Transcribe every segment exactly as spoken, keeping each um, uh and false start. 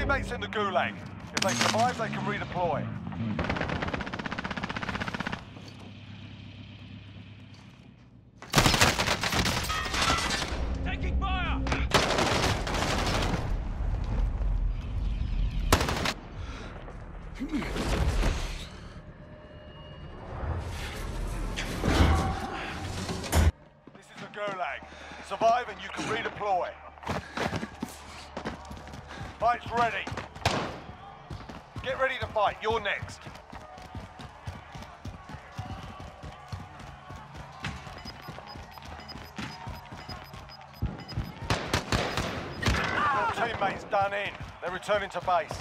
teammates in the Gulag. If they survive, they can redeploy. Taking fire! This is the Gulag. Survive and you can redeploy. Fight's ready. Get ready to fight. You're next. Your teammates done in. They're returning to base.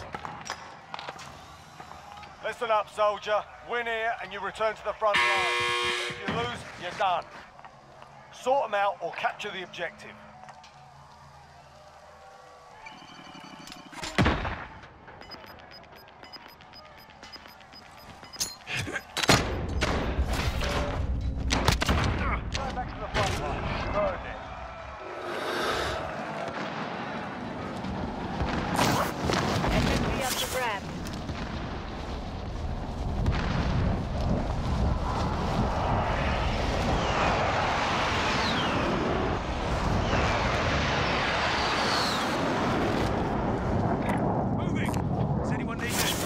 Listen up, soldier. Win here and you return to the front line. If you lose, you're done. Sort them out or capture the objective. Go back to the front line. Burned it. S M G up to grab. Moving! Does anyone need it?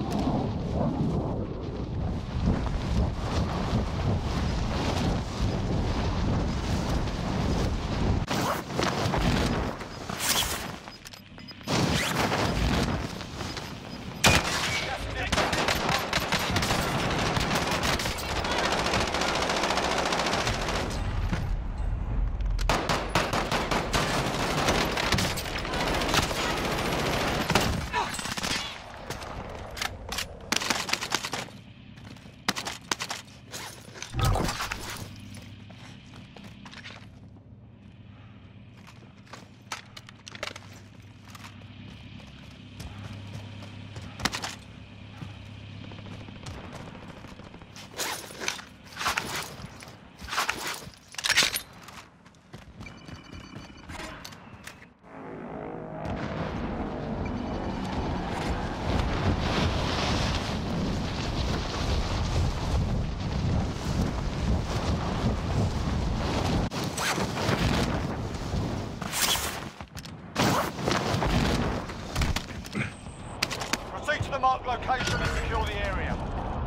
Proceed to the marked location and secure the area.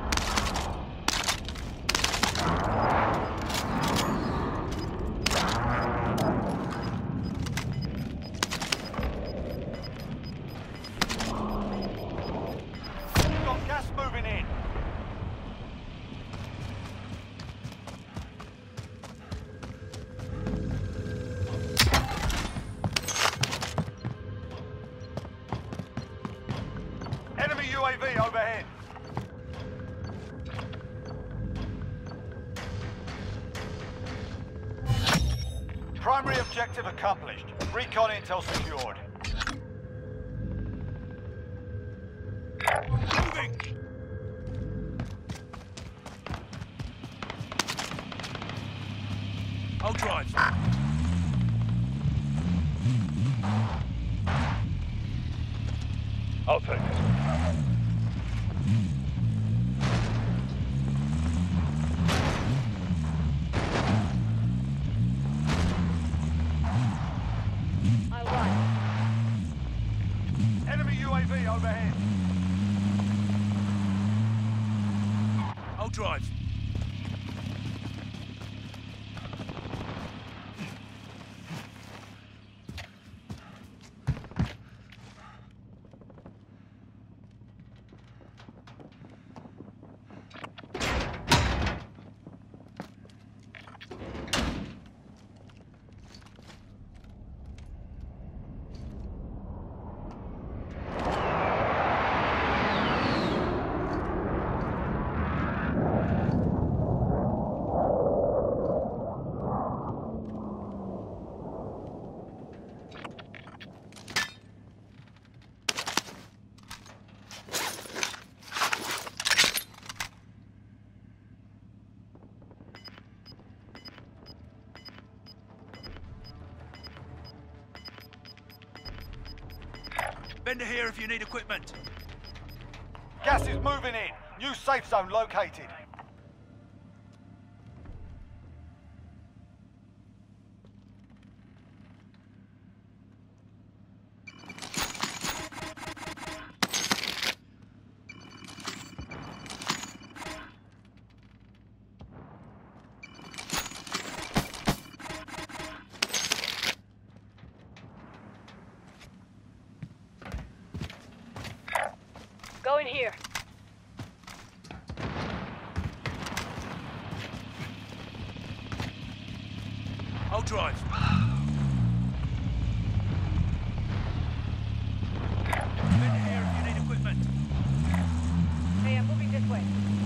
You've got gas moving in. Enemy U A V overhead. Primary objective accomplished. Recon intel secured. Moving! I'll drive. I'll take it. I'll run. Enemy U A V overhead. I'll drive. Bender here if you need equipment. Gas is moving in. New safe zone located. Go in here. I'll drive. Bender here if you need equipment. Hey, I'm moving this way.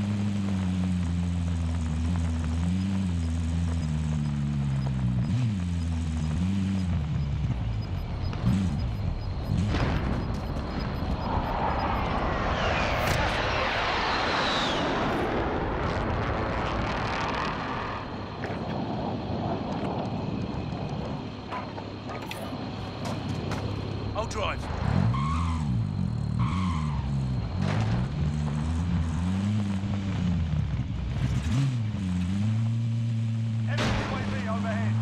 I'll drive. Enemy U A V overhead.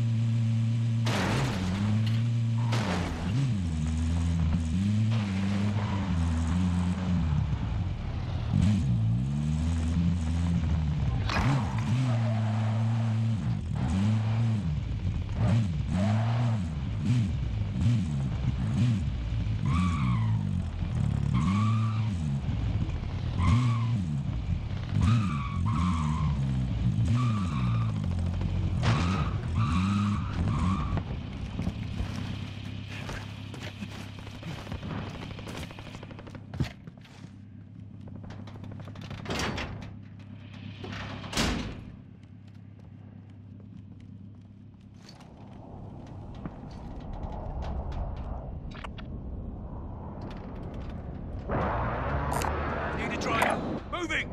Need a driver. Moving!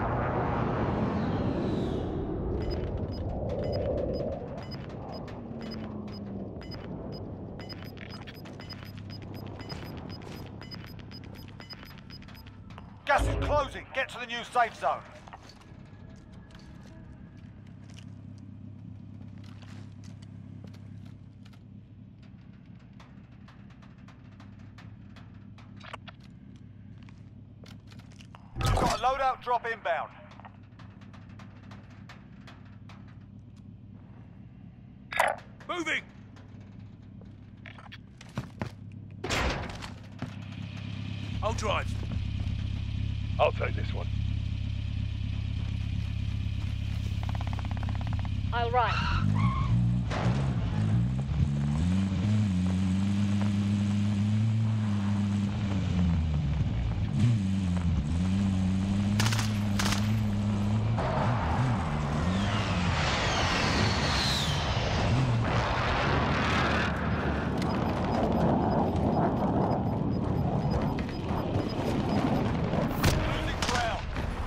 Gas is closing. Get to the new safe zone. We've got a loadout drop inbound. Moving! I'll drive. I'll take this one. I'll ride. Losing ground.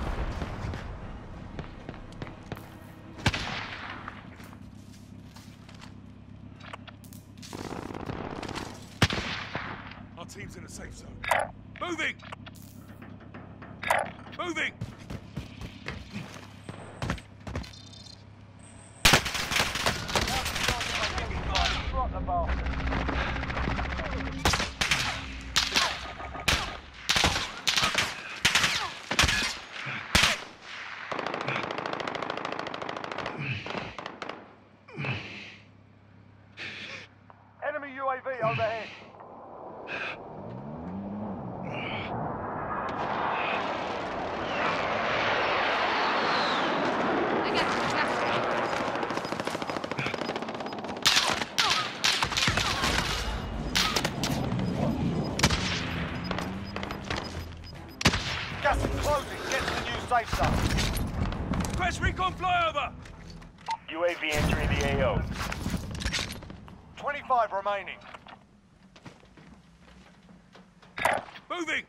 Our team's in a safe zone. Moving! Moving! Drop the bastard. Enemy U A V overhead. I got you. Gas is closing. Get to the new safe zone. Crash recon flyover! U A V entering the A O. twenty-five remaining. Moving!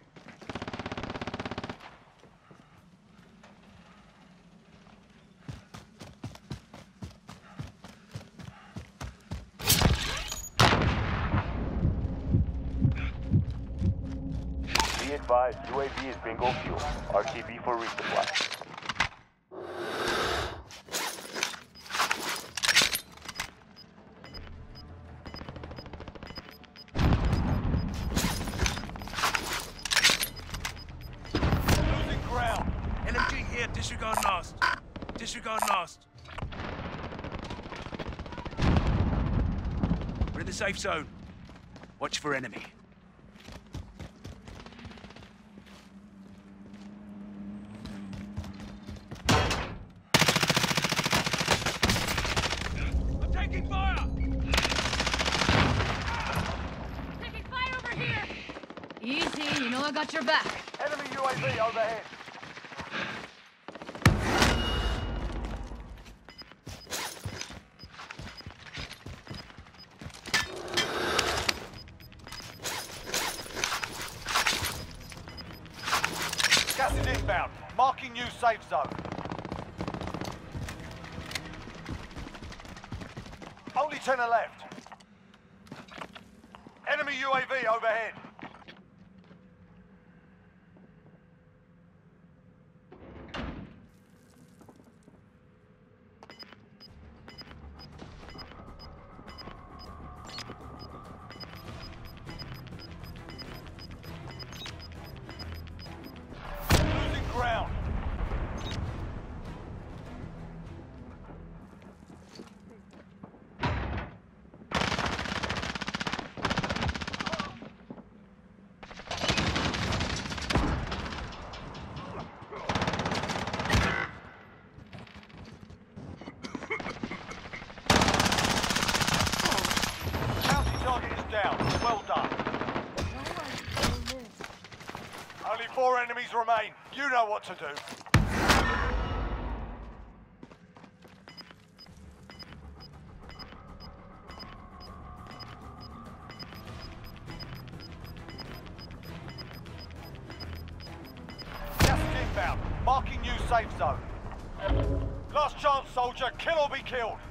advised, U A V is bingo fuel. R T B for resupply. Losing ground. L M G here, disregard last. Disregard last. We're in the safe zone. Watch for enemy. I'm taking fire! Taking fire over here! Easy, you know I got your back. Enemy U A V overhead. Gas is inbound. Marking new safe zone. Only ten are left. Enemy U A V overhead. Losing ground. Bounty target is down. Well done. Only four enemies remain. You know what to do. Gas is inbound. Marking new safe zone. Last chance, soldier. Kill or be killed.